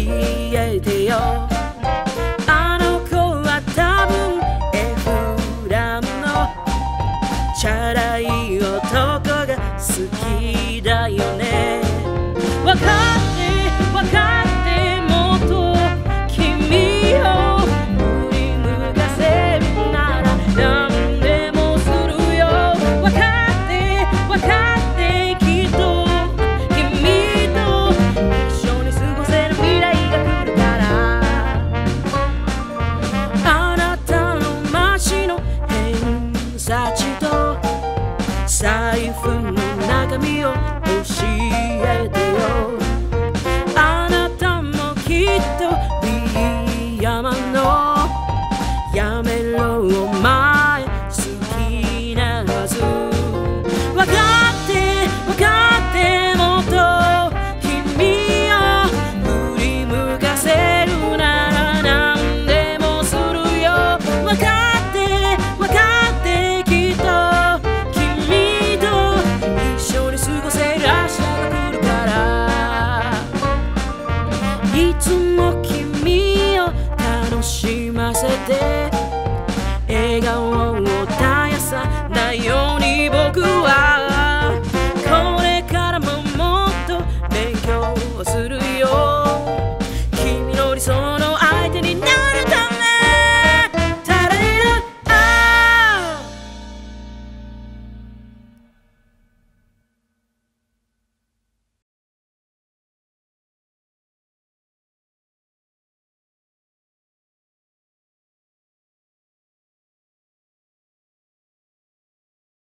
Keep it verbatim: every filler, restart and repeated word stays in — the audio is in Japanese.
えてよ。あの子は多分エフラムのチャラい男が好きだよね。わかってわかってもっと君を振り向かせるなら何でもするよ。わかってわかってきっと君と一緒に過ごせる未来が来るから。あなたの街の偏差値と財布の中身を教えてよ。